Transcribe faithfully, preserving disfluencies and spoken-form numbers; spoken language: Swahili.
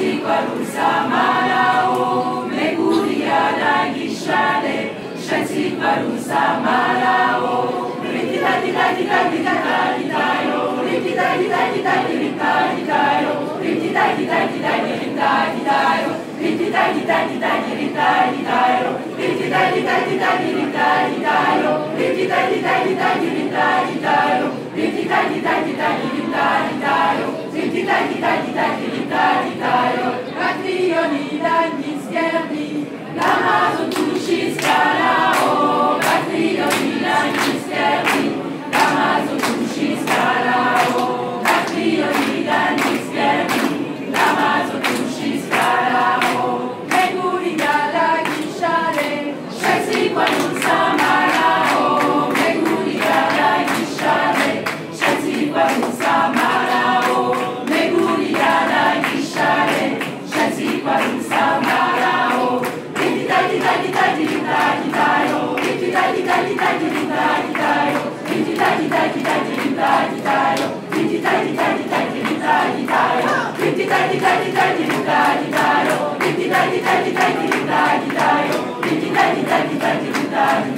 Samarao, Meguria Gishale, Shansi Paru Samarao, Ritita Tita Tita Tita Titayo, Ritita Tita Tita Tita Titayo, Ritita Tita Tita Tita Titayo, Ritita Tita Tita Tita Titayo, Ritita Tita Tita Tita Titayo, Ritita Tita Tita Tita Titayo, Ritita Tita Tita Tita Titayo, Ritita Tita Tita Tita Titayo, Patrioni Dani Scherbi, L'Amazon Tushis Calao, Patrioni Dani Scherbi, L'Amazon Tushis Calao, Patrioni Dani Scherbi, L'Amazon Tushis Calao, Meguri Gala Gishale, Scelsi qua non Samarao, Meguri Gala Gishale, Scelsi qua non Samarao, Meguri Gala Gishale, Scelsi qua non Samarao, Ritita Tita Tita Tita Titayo, Ritita Tita Tita Tita Titayo, Ritita Tita Tita Tita Titayo, Ritita Tita Tita Tita Titayo, Ritita Tita Tita Tita Titayo, Ritita Tita Tita Tita Titayo, Ritita Tita Tita Tita